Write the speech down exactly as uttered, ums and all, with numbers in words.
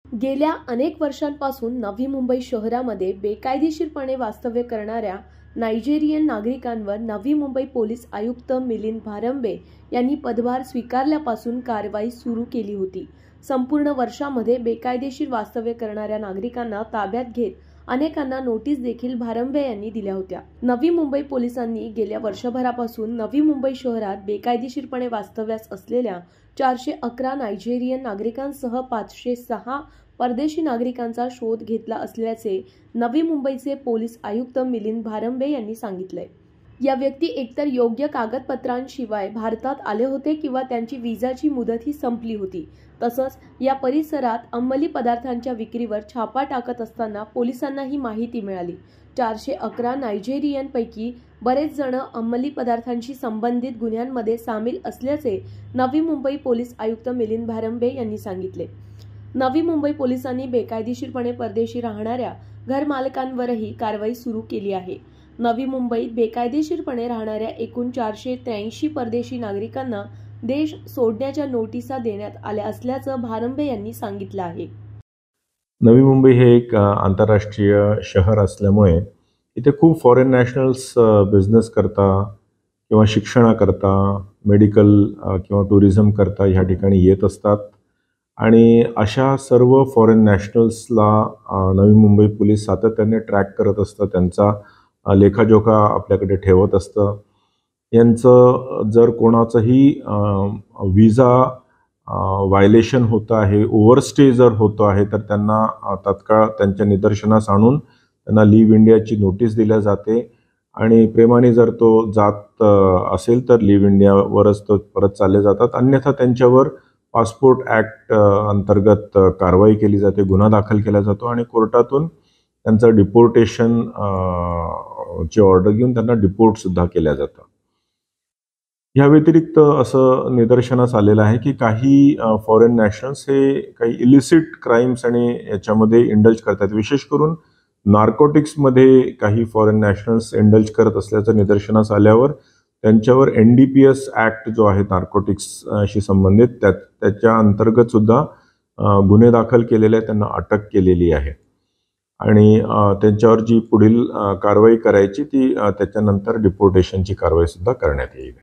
गेल्या अनेक वर्षांपासून नवी मुंबई शहरामध्ये बेकायदेशीरपणे वास्तव्य करणाऱ्या नायजेरियन नागरिकांवर नवी मुंबई पोलीस आयुक्त मिलिंद भारंबे यांनी पदभार स्वीकारल्यापासून कारवाई सुरू केली होती। संपूर्ण वर्षामध्ये बेकायदेशीर वास्तव्य करणाऱ्या नागरिकांना ताब्यात घेत अनेकांना नोटीस देखील भारंबे यांनी दिल्या होत्या। नवी मुंबई पोलिसांनी गेल्या वर्षभरापासून नवी मुंबई शहरात बेकायदेशीरपणे वास्तव्यास असलेल्या चारशे अकरा नायजेरियन नागरिकांसह पाचशे सहा परदेशी नागरिकांचा शोध घेतला असल्याचे नवी मुंबईचे पोलीस आयुक्त मिलिंद भारंबे यांनी सांगितले। या व्यक्ती एकतर योग्य कागदपत्रांशिवाय भारतात आले होते किंवा त्यांची विजाची मुदतही संपली होती। तसंच या परिसरात अंमली पदार्थांच्या विक्रीवर छापा टाकत असताना पोलिसांना ही माहिती मिळाली। चारशे अकरा नायजेरियन पैकी बरेच जण अंमली पदार्थांशी संबंधित गुन्ह्यांमध्ये सामील असल्याचे नवी मुंबई पोलीस आयुक्त मिलिंद भारंबे यांनी सांगितले। नवी मुंबई पोलिसांनी बेकायदेशीरपणे परदेशी राहणाऱ्या घरमालकांवरही कारवाई सुरू केली आहे। नवी मुंबईत बेकायदेशीरपणे राहणाऱ्या एकूण चारशे त्र्याऐंशी परदेशी नागरिकांना देश सोडण्याच्या नोटिसा देण्यात आल्या असल्याचं भारंबे यांनी सांगितलं आहे। नवी मुंबई हे एक आंतरराष्ट्रीय शहर असल्यामुळे इथे खूप फॉरेन नॅशनल्स बिझनेस करता किंवा शिक्षणाकरता, मेडिकल किंवा टुरिझम करता ह्या ठिकाणी येत असतात आणि अशा सर्व फॉरेन नॅशनल्सला नवी मुंबई पोलीस सातत्याने ट्रॅक करत असतं, त्यांचा लेखाजोखा आपल्याकडे ठेवत असतं। यांचं जर कोणाचंही विजा व्हायलेशन होतं आहे, ओव्हरस्टे जर होतो आहे तर त्यांना तत्काळ त्यांच्या निदर्शनास आणून त्यांना लिव्ह इंडियाची नोटीस दिल्या जाते आणि प्रेमाने जर तो जात असेल तर लिव्ह इंडियावरच तो परत चालले जातात, अन्यथा त्यांच्यावर पासपोर्ट ॲक्ट अंतर्गत कारवाई केली जाते, गुन्हा दाखल केला जातो आणि कोर्टातून त्यांचं डिपोर्टेशन ची ऑर्डर घेऊन त्यांना डिपोर्टसुद्धा केल्या जातं। या व्यतिरिक्त असं निदर्शनास आलेलं आहे की काही फॉरेन नॅशनल्स हे काही इलिसिट क्राईम्स आणि याच्यामध्ये इंडल्ज करतात, विशेष करून नार्कोटिक्समध्ये काही फॉरेन नॅशनल्स इंडल्ज करत असल्याचं निदर्शनास आल्यावर त्यांच्यावर N D P S act जो आहे नार्कोटिक्सशी संबंधित त्या त्याच्या अंतर्गत सुद्धा गुन्हे दाखल केलेले आहेत, त्यांना अटक केलेली आहे आणि त्यांच्यावर जी पुढील कारवाई करायची ती त्याच्यानंतर डिपोर्टेशनची कारवाई सुद्धा करण्यात येईल।